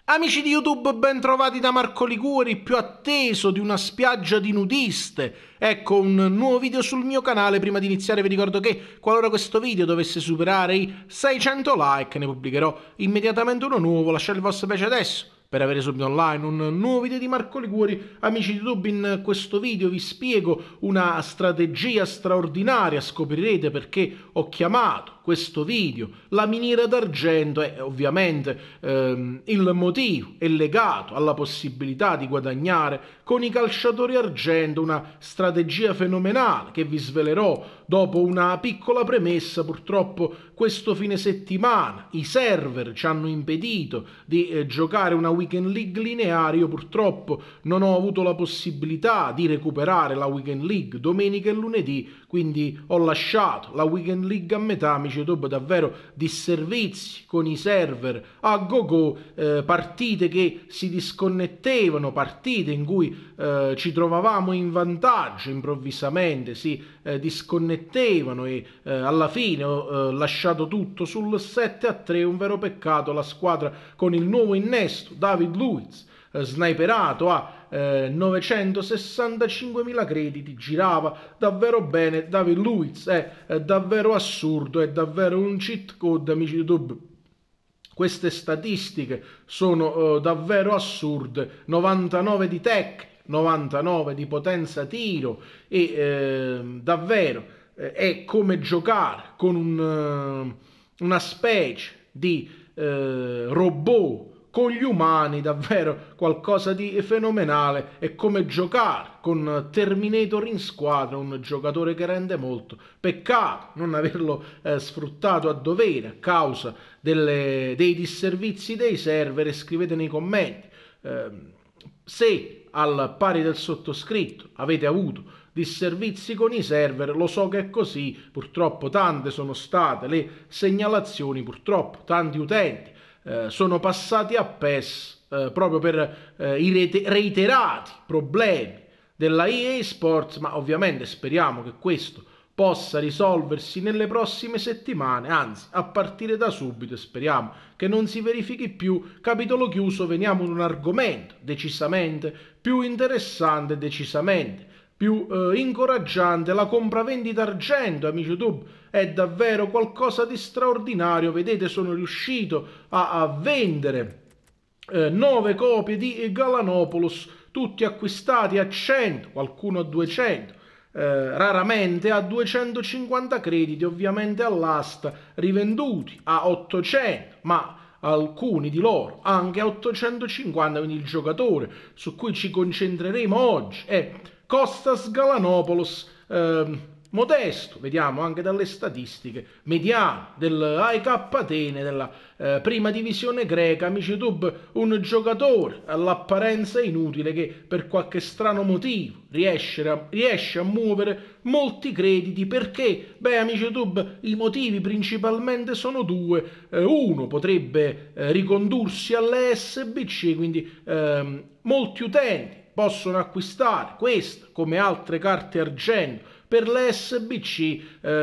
Amici di YouTube, ben trovati da Marco Liguori, più atteso di una spiaggia di nudiste. Ecco un nuovo video sul mio canale. Prima di iniziare vi ricordo che qualora questo video dovesse superare i 600 like ne pubblicherò immediatamente uno nuovo. Lasciate il vostro piace adesso per avere subito online un nuovo video di Marco Liguori. Amici di YouTube, in questo video vi spiego una strategia straordinaria. Scoprirete perché ho chiamato questo video la miniera d'argento e ovviamente il motivo è legato alla possibilità di guadagnare con i calciatori argento, una strategia fenomenale che vi svelerò dopo una piccola premessa. Purtroppo questo fine settimana i server ci hanno impedito di giocare una Weekend League lineare. Io purtroppo non ho avuto la possibilità di recuperare la Weekend League domenica e lunedì, quindi ho lasciato la Weekend League a metà. Amici YouTube, davvero disservizi con i server a go-go, partite che si disconnettevano, partite in cui ci trovavamo in vantaggio, improvvisamente si disconnettevano e alla fine ho lasciato tutto sul 7-3, un vero peccato. La squadra con il nuovo innesto David Luiz, sniperato a 965.000 crediti, girava davvero bene. David Luiz è davvero assurdo, è davvero un cheat code, amici di YouTube. Queste statistiche sono davvero assurde: 99 di tecnica, 99 di potenza tiro e davvero è come giocare con una specie di robot con gli umani, davvero qualcosa di fenomenale. È come giocare con Terminator in squadra, un giocatore che rende molto. Peccato non averlo sfruttato a dovere a causa dei disservizi dei server. Scrivete nei commenti se al pari del sottoscritto avete avuto disservizi con i server. Lo so che è così, purtroppo tante sono state le segnalazioni, purtroppo tanti utenti sono passati a PES proprio per i reiterati problemi della EA Sports, ma ovviamente speriamo che questo possa risolversi nelle prossime settimane, anzi a partire da subito. Speriamo che non si verifichi più. Capitolo chiuso, veniamo ad un argomento decisamente più interessante, decisamente più incoraggiante. La compravendita argento, amici YouTube, è davvero qualcosa di straordinario. Vedete, sono riuscito a vendere 9 copie di Galanopoulos, tutti acquistati a 100, qualcuno a 200, raramente a 250 crediti, ovviamente all'asta, rivenduti a 800, ma alcuni di loro anche a 850. Quindi il giocatore su cui ci concentreremo oggi è Kostas Galanopoulos, modesto, vediamo anche dalle statistiche, mediano dell'AEK Atene, della prima divisione greca. Amici YouTube, un giocatore all'apparenza inutile che per qualche strano motivo riesce a muovere molti crediti. Perché? Beh, amici YouTube, i motivi principalmente sono due. Uno potrebbe ricondursi alle SBC, quindi molti utenti possono acquistare questa come altre carte argento per le SBC.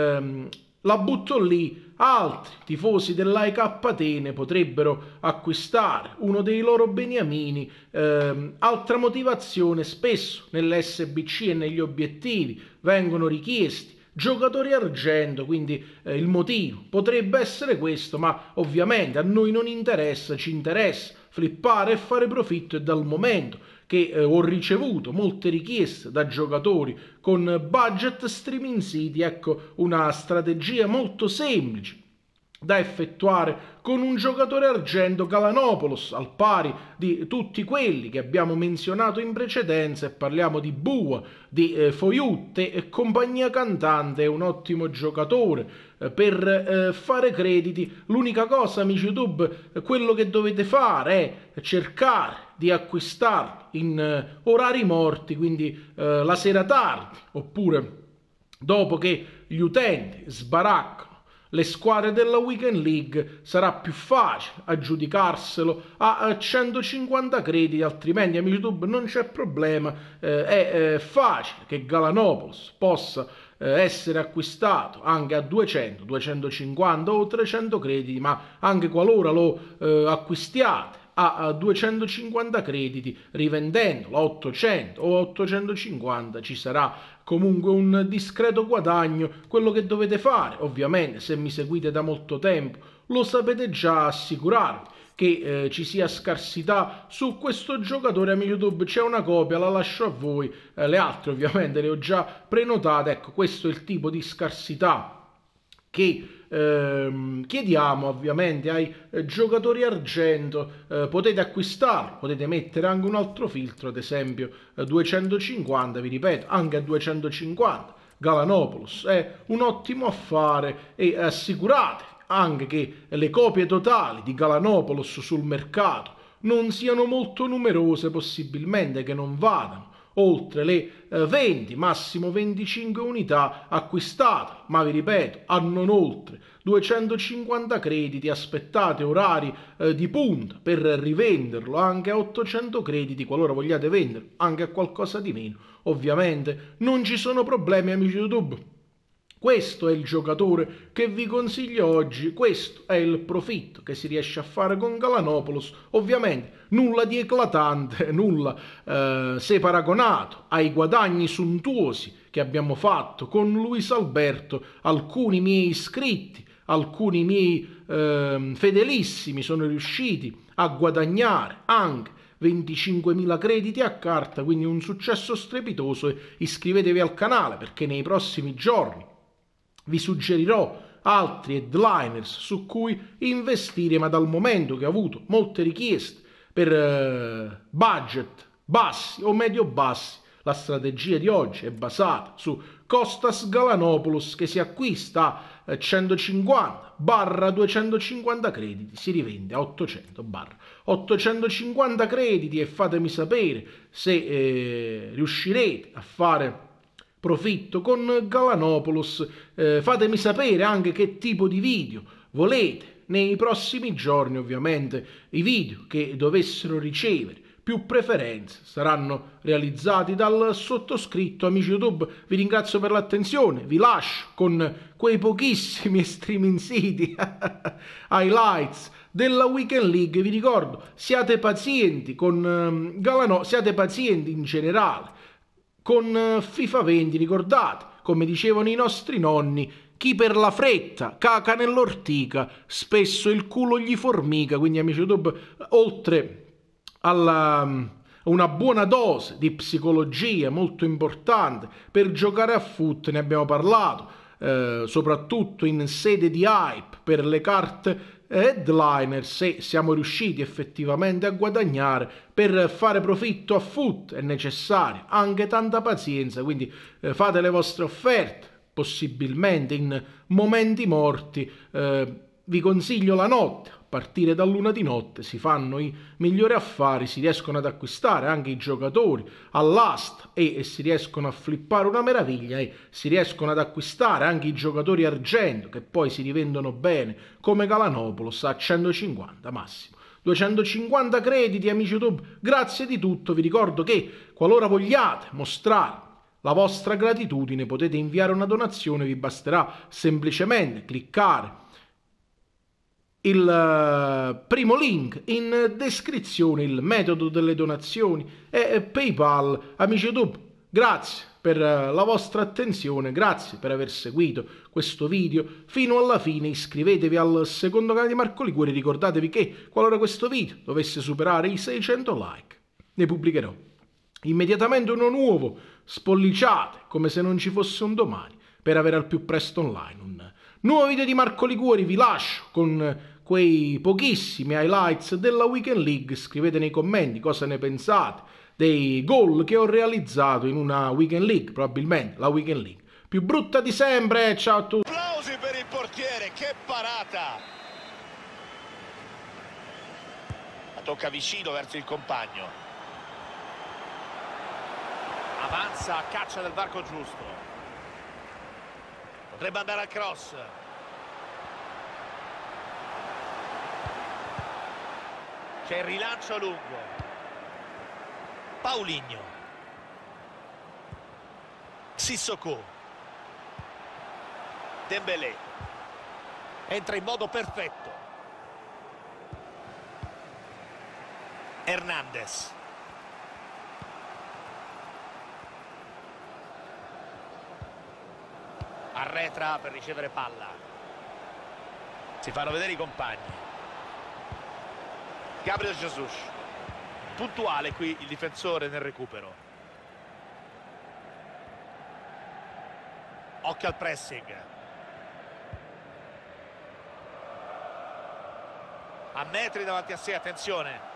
La butto lì. Altri tifosi dell'AEK Atene potrebbero acquistare uno dei loro beniamini. Altra motivazione: spesso nelle SBC e negli obiettivi vengono richiesti giocatori argento, quindi il motivo potrebbe essere questo, ma ovviamente a noi non interessa, ci interessa flippare e fare profitto. E dal momento che ho ricevuto molte richieste da giocatori con budget streaming city, ecco una strategia molto semplice da effettuare con un giocatore argento, Galanopoulos, al pari di tutti quelli che abbiamo menzionato in precedenza. E parliamo di Bua, di Foiutte e compagnia cantante. È un ottimo giocatore per fare crediti. L'unica cosa, amici YouTube, quello che dovete fare è cercare di acquistarli in orari morti, quindi la sera tardi, oppure dopo che gli utenti sbaraccano le squadre della Weekend League. Sarà più facile aggiudicarselo a 150 crediti, altrimenti, amici YouTube, non c'è problema. È facile che Galanopoulos possa essere acquistato anche a 200, 250 o 300 crediti, ma anche qualora lo acquistiate a 250 crediti, rivendendolo a 800 o 850 ci sarà comunque un discreto guadagno. Quello che dovete fare, ovviamente, se mi seguite da molto tempo, lo sapete già, assicurarvi che ci sia scarsità su questo giocatore. Amici YouTube, c'è una copia, la lascio a voi, le altre ovviamente le ho già prenotate. Ecco, questo è il tipo di scarsità che chiediamo ovviamente ai giocatori argento. Potete acquistarlo, potete mettere anche un altro filtro, ad esempio 250, vi ripeto, anche a 250 Galanopoulos è un ottimo affare, e assicurate anche che le copie totali di Galanopoulos sul mercato non siano molto numerose, possibilmente che non vadano oltre le 20, massimo 25 unità acquistate, ma vi ripeto, a non oltre 250 crediti. Aspettate orari di punta per rivenderlo anche a 800 crediti, qualora vogliate venderlo anche a qualcosa di meno. Ovviamente non ci sono problemi, amici YouTube. Questo è il giocatore che vi consiglio oggi, questo è il profitto che si riesce a fare con Galanopoulos. Ovviamente nulla di eclatante, nulla se paragonato ai guadagni sontuosi che abbiamo fatto con Luis Alberto. Alcuni miei iscritti, alcuni miei fedelissimi sono riusciti a guadagnare anche 25.000 crediti a carta, quindi un successo strepitoso. E iscrivetevi al canale, perché nei prossimi giorni vi suggerirò altri headliners su cui investire, ma dal momento che ho avuto molte richieste per budget bassi o medio bassi, la strategia di oggi è basata su Kostas Galanopoulos, che si acquista a 150/250 crediti, si rivende a 800/850 crediti. E fatemi sapere se riuscirete a fare profitto con Galanopoulos. Fatemi sapere anche che tipo di video volete nei prossimi giorni. Ovviamente i video che dovessero ricevere più preferenze saranno realizzati dal sottoscritto. Amici YouTube, vi ringrazio per l'attenzione, vi lascio con quei pochissimi streaming siti highlights della Weekend League. Vi ricordo, siate pazienti con siate pazienti in generale con FIFA 20, ricordate, come dicevano i nostri nonni, chi per la fretta caca nell'ortica, spesso il culo gli formica. Quindi, amici YouTube, oltre alla una buona dose di psicologia molto importante per giocare a foot, ne abbiamo parlato, soprattutto in sede di hype per le carte headliner, se siamo riusciti effettivamente a guadagnare. Per fare profitto a foot è necessaria anche tanta pazienza, quindi fate le vostre offerte, possibilmente in momenti morti. Vi consiglio la notte. A partire dall'1 di notte si fanno i migliori affari, si riescono ad acquistare anche i giocatori all'asta e si riescono a flippare una meraviglia, e si riescono ad acquistare anche i giocatori argento, che poi si rivendono bene, come Galanopoulos a 150 massimo 250 crediti. Amici YouTube, grazie di tutto. Vi ricordo che qualora vogliate mostrare la vostra gratitudine potete inviare una donazione, vi basterà semplicemente cliccare il primo link in descrizione. Il metodo delle donazioni è PayPal. Amici YouTube, grazie per la vostra attenzione, grazie per aver seguito questo video fino alla fine. Iscrivetevi al secondo canale di Marco Liguori, ricordatevi che qualora questo video dovesse superare i 600 like ne pubblicherò immediatamente uno nuovo. Spolliciate come se non ci fosse un domani per avere al più presto online un nuovo video di Marco Liguori. Vi lascio con quei pochissimi highlights della Weekend League. Scrivete nei commenti cosa ne pensate dei gol che ho realizzato in una Weekend League, probabilmente la Weekend League più brutta di sempre. Ciao a tutti. Applausi per il portiere, che parata! La tocca vicino verso il compagno. Avanza a caccia del varco giusto. Potrebbe andare al cross. C'è il rilancio lungo. Paulinho. Sissoko. Dembélé. Entra in modo perfetto. Hernandez. Arretra per ricevere palla. Si fanno vedere i compagni. Gabriel Jesus. Puntuale qui il difensore nel recupero. Occhio al pressing. A metri davanti a sé, attenzione.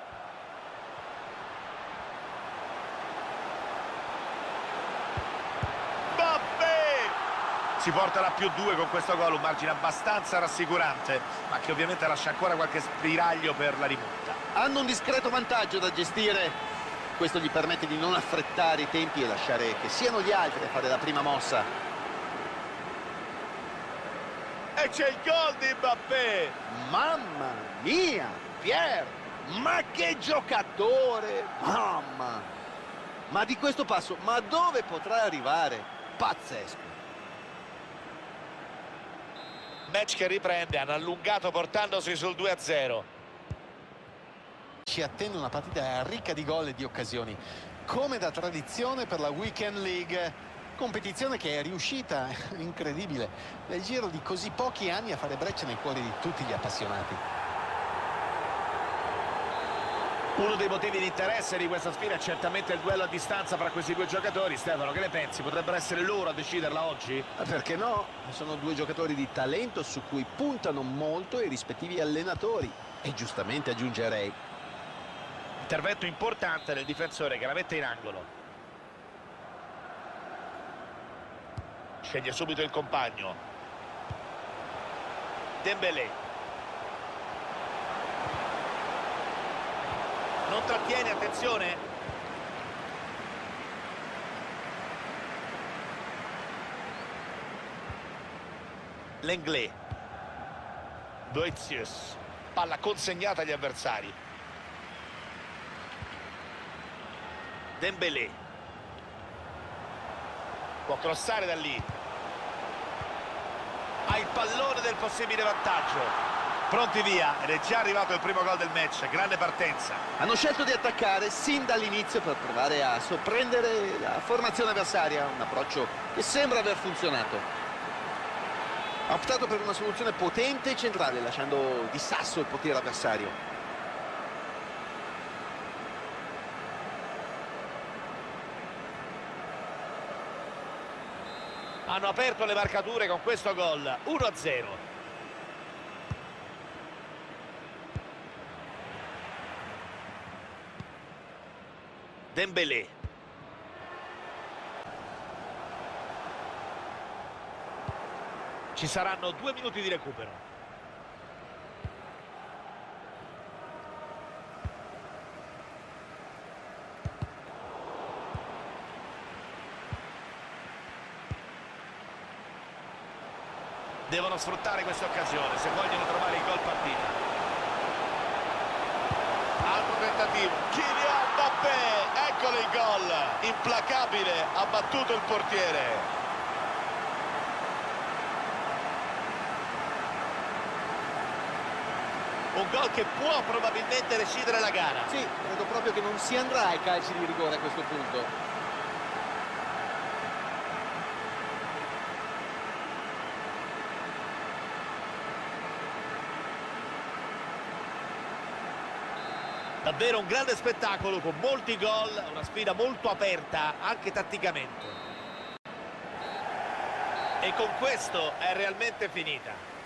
Si porterà più 2 con questo gol, un margine abbastanza rassicurante, ma che ovviamente lascia ancora qualche spiraglio per la rimonta. Hanno un discreto vantaggio da gestire, questo gli permette di non affrettare i tempi e lasciare che siano gli altri a fare la prima mossa. E c'è il gol di Mbappé! Mamma mia, Pierre, ma che giocatore! Mamma! Ma di questo passo, ma dove potrà arrivare? Pazzesco! Match che riprende, hanno allungato portandosi sul 2-0. Ci attende una partita ricca di gol e di occasioni, come da tradizione per la Weekend League, competizione che è riuscita, incredibile, nel giro di così pochi anni a fare breccia nei cuori di tutti gli appassionati. Uno dei motivi di interesse di questa sfida è certamente il duello a distanza fra questi due giocatori. Stefano, che ne pensi? Potrebbero essere loro a deciderla oggi? Perché no? Sono due giocatori di talento su cui puntano molto i rispettivi allenatori. E giustamente aggiungerei. Intervento importante del difensore che la mette in angolo. Sceglie subito il compagno. Dembélé. Non trattiene, attenzione. Lenglet. Boetius. Palla consegnata agli avversari. Dembélé. Può crossare da lì. Ha il pallone del possibile vantaggio. Pronti via, ed è già arrivato il primo gol del match, grande partenza. Hanno scelto di attaccare sin dall'inizio per provare a sorprendere la formazione avversaria, un approccio che sembra aver funzionato. Ha optato per una soluzione potente e centrale, lasciando di sasso il potere avversario. Hanno aperto le marcature con questo gol, 1-0. Dembélé. Ci saranno 2 minuti di recupero. Devono sfruttare questa occasione se vogliono trovare il gol partita. Altro tentativo. Kylian Mbappé. Eccolo il gol, implacabile, ha battuto il portiere. Un gol che può probabilmente decidere la gara. Sì, credo proprio che non si andrà ai calci di rigore a questo punto. Davvero un grande spettacolo con molti gol, una sfida molto aperta anche tatticamente. E con questo è realmente finita.